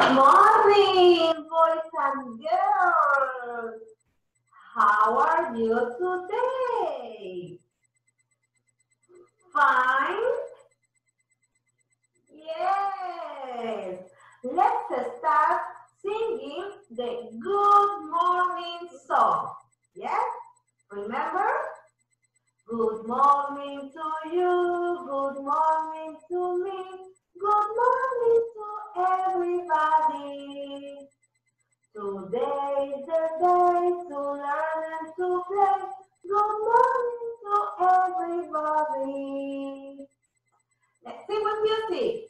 Good morning, boys and girls. How are you today? Fine? Yes. Let's start singing the good morning song. Yes? Remember? Good morning to you, good morning to me, good morning to everybody. Today is the day to learn and to play. Good morning to everybody. Let's sing with music.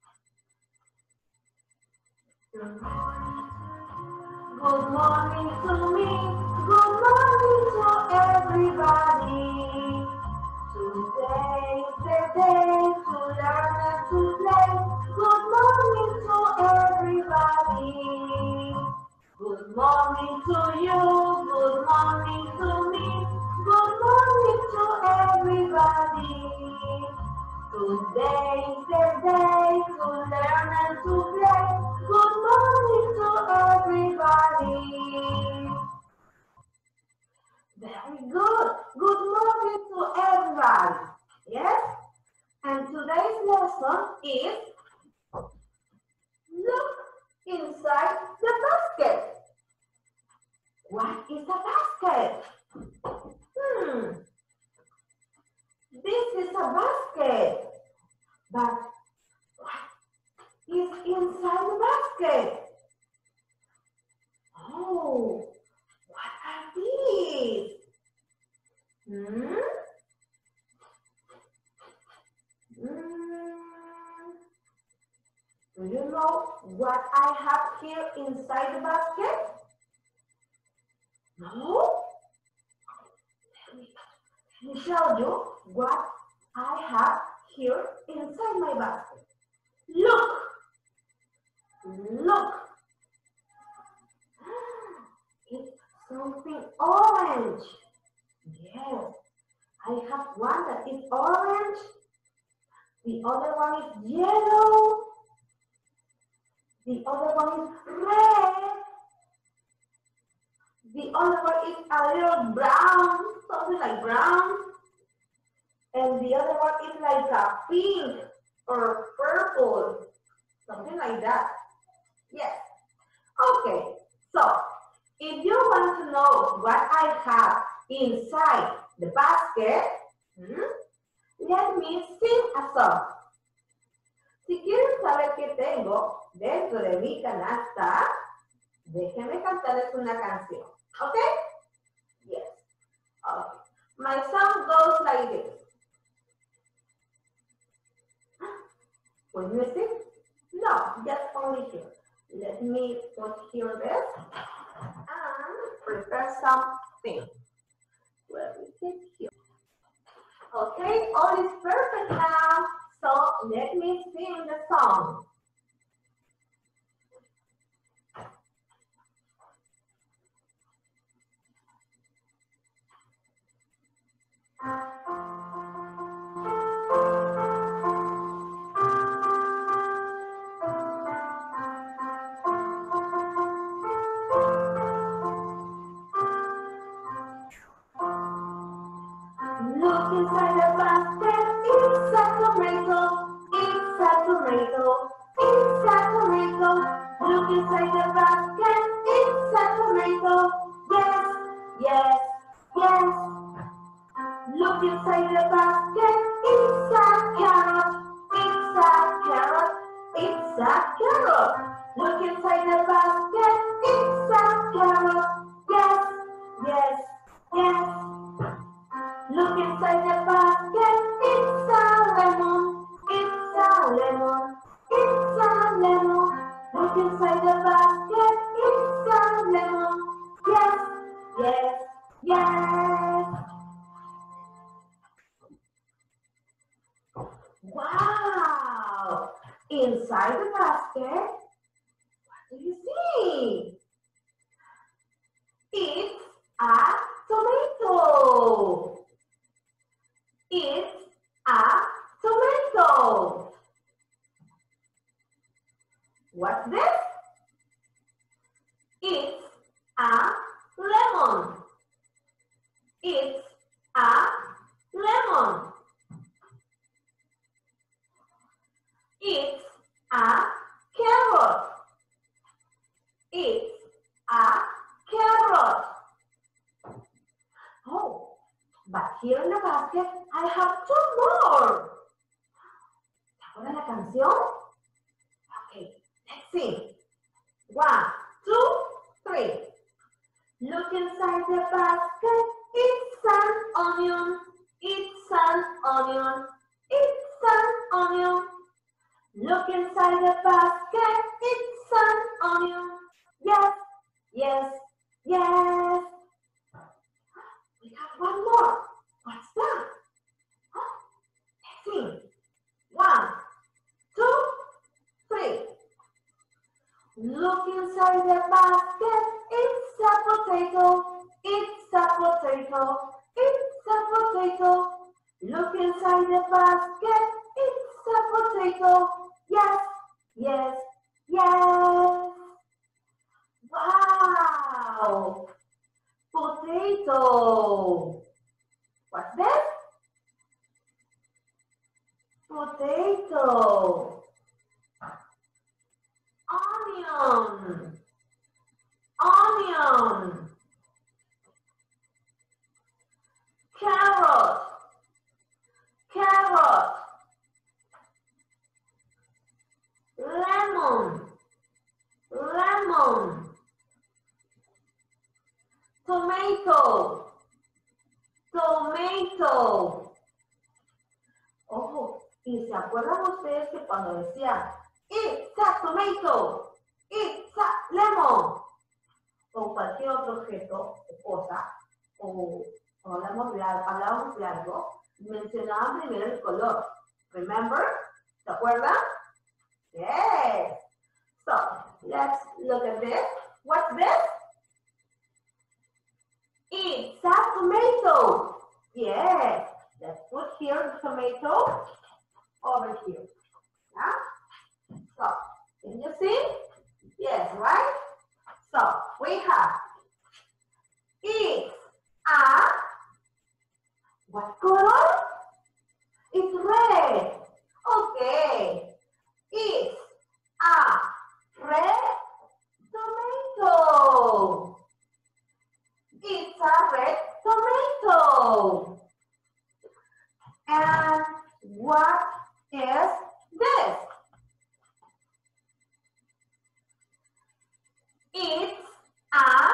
Good morning to me, good morning to everybody. Today is the day to learn and to play. Good morning to everybody. Good morning to you, good morning to me, good morning to everybody. Today is the day to learn and to play. Good morning to everybody. Very good. Good morning to everybody. Yes? And today's lesson is look inside the basket. What is a basket? This is a basket. But what is inside the basket? Oh, what are these? Do you know what I have here inside the basket? No? Let me show you what I have here inside my basket. Look! Look! It's something orange. Yes, I have one that is orange. The other one is yellow. The other one is red. The other one is a little brown, something like brown. And the other one is like a pink or purple, something like that. Yes. Okay, so if you want to know what I have inside the basket, let me sing a song. Si quieren saber qué tengo dentro de mi canasta, déjenme cantarles una canción. Okay? Yes. Okay. My song goes like this. With music? No, just only here. Let me put here this and prepare something. Where is it here? Okay, all is perfect now. So let me sing the song. Look inside the basket, it's a tomato, it's a tomato, it's a tomato. Look inside the basket, it's a tomato. Yes, yes, yes. Look inside the basket, it's a carrot, it's a carrot, it's a carrot. Look inside the basket, it's a carrot. Yes, yes, yes. Look inside the basket, it's a lemon, it's a lemon, it's a lemon. Look inside the basket, it's a lemon. Yes, yes, yes. Wow! Inside the basket, what do you see? It's a tomato. It's a tomato. What's this? basket, I have 2 more. ¿Te acuerdas la canción? Okay, let's sing. 1, 2, 3. Look inside the basket, it's an onion, it's an onion, it's an onion. Look inside the basket, it's an onion. Yes, yes, yes. We have 1 more. What's that? Let's sing. 1, 2, 3. Look inside the basket, it's a potato, it's a potato, it's a potato. Look inside the basket, it's a potato. Yes, yes, yes. Wow! Potato. What's this? Potato. Onion. Onion. Carrot. Carrot. Lemon. Lemon. Tomato. Tomato. Ojo, y se acuerdan ustedes que cuando decía it's a tomato, it's a lemon, o cualquier otro objeto o cosa, o hablábamos de algo, mencionaban primero el color. Remember? ¿Se acuerdan? Yes. So, let's look at this. What's this? It's a tomato. Yes. Let's put here the tomato over here. Yeah? So, can you see? Yes, right? So, we have it's a, what color? It's red. Okay. It's a red tomato. It's a red tomato. And what is this? It's a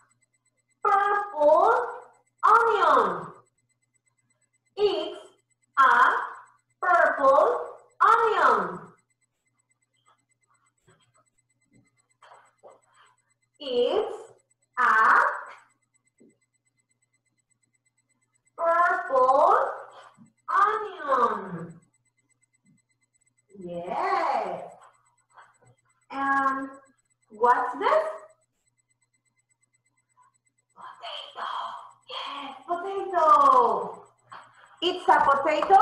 purple onion. It's a purple onion. It's a purple onion. Yes. And what's this? Potato. Yes, potato. It's a potato?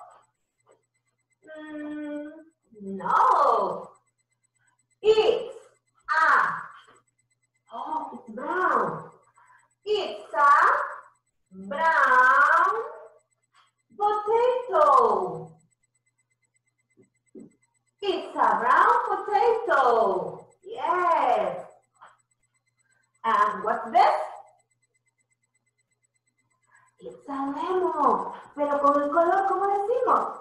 No. It's a, oh, it's brown. It's a brown potato. It's a brown potato. Yes. And what's this? It's a lemon. Pero con el color, ¿cómo decimos?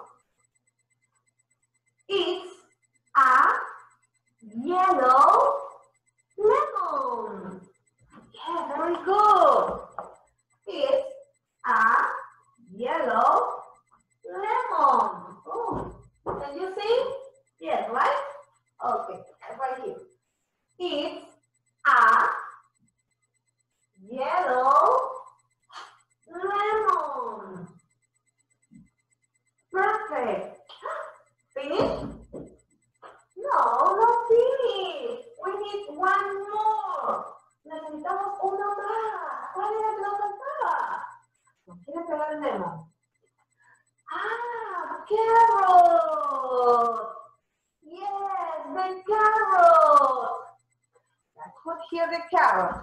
It's a yellow lemon. Yeah, very good. It's a yellow lemon. Oh, can you see? Yes, right? Okay, right here. It's a yellow lemon. Perfect. Finish? No, not finish. We need 1 more. Necesitamos una más. ¿Cuál era que nos faltaba? ¿Nos quiere pegar el demo? Ah, carrot. Yes, the carrot. Let's put here the carrot.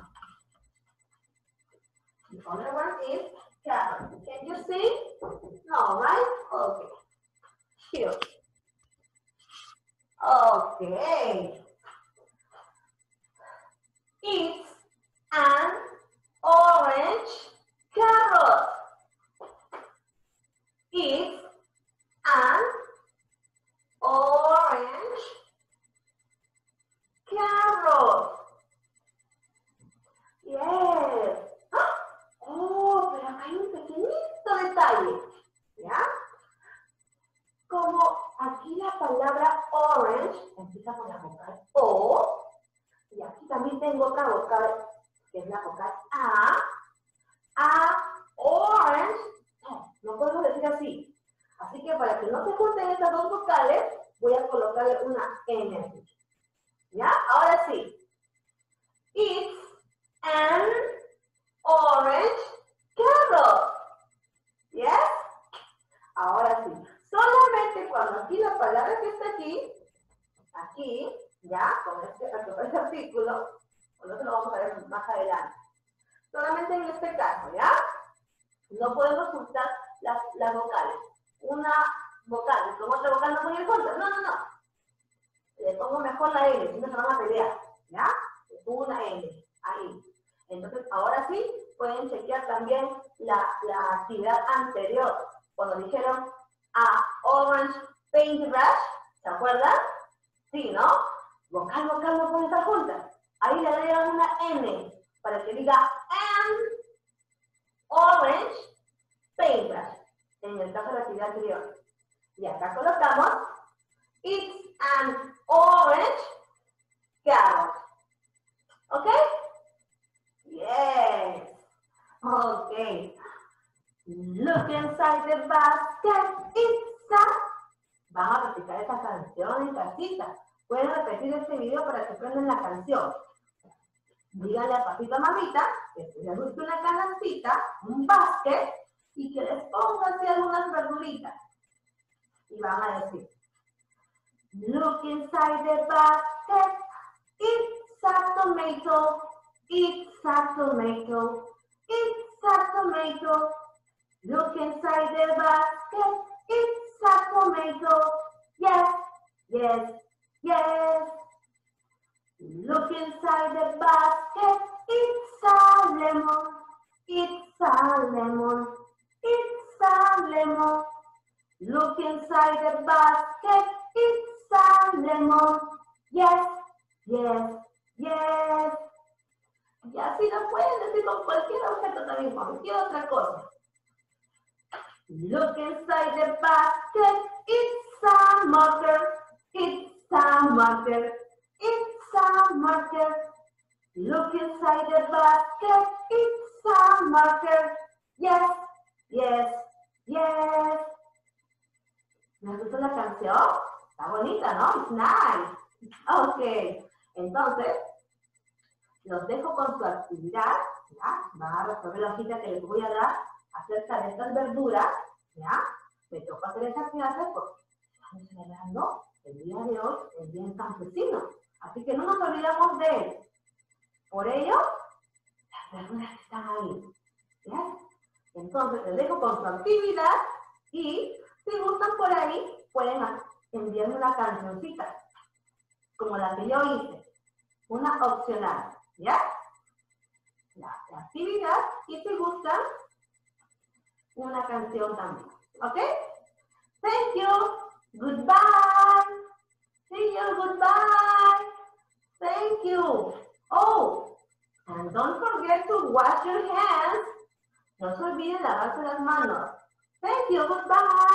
The other one is carrot. Can you see? No, right? Okay. Here. Okay. It's an orange carrot. palabra orange empieza con la vocal O. Y aquí también tengo otra vocal, que es la vocal A. Orange. No podemos decir así. Así que para que no se junten estas dos vocales, voy a colocarle una N. ¿Ya? Ahora sí. It's an orange carrot. ¿Yes? Ahora sí. Solamente cuando aquí la palabra que está aquí, ya, con este artículo, no se lo vamos a ver más adelante. Solamente en este caso, ¿ya? No podemos juntar las vocales. Una vocal con otra vocal no pueden ir juntas. No. Le pongo mejor la L, si no se van a pelear, ¿ya? Le pongo una L, ahí. Entonces, ahora sí, pueden chequear también la actividad anterior. Cuando dijeron a orange paintbrush, ¿se acuerdan? Sí, ¿no? Vocal no pueden estar juntas. Ahí le agregan una N para que diga an orange paintbrush, en el caso de la actividad anterior. Y acá colocamos it's an orange carrot. ¿Ok? Yes. Ok. Look inside the basket. It's a... Vamos a practicar esta canción en casita. Pueden repetir este video para que aprendan la canción. Díganle a papita mamita que se les guste una canastita, un basket, y que les ponga así algunas verduritas. Y van a decir, look inside the basket, it's a tomato, it's a tomato, it's a tomato. Look inside the basket, it's a tomato, yes, yes, yes. Look inside the basket, it's a lemon, it's a lemon, it's a lemon. Look inside the basket, it's a lemon, yes, yes, yes. Y así lo pueden decir con cualquier objeto también, cualquier otra cosa. Look inside the basket, it's a marker, it's a marker, it's a marker. Look inside the basket, it's a marker, yes, yes, yes. ¿Les gustó la canción? Está bonita, ¿no? It's nice. Ok, entonces, los dejo con su actividad, ¿ya? Van a resolver la hojita que les voy a dar acerca de estas verduras, ¿ya? Me toca hacer esa clase porque estamos celebrando el día de hoy, el día del campesino. Así que no nos olvidamos de él. Por ello, las verduras que están ahí, ¿ya? Entonces, les dejo con su actividad y si gustan por ahí, pueden enviarme una cancioncita, como la que yo hice, una opcional, ¿ya? La actividad y si gustan, una canción también, ¿ok? Thank you, goodbye, see you, goodbye, thank you. Oh, and don't forget to wash your hands. No se olviden lavarse las manos. Thank you, goodbye.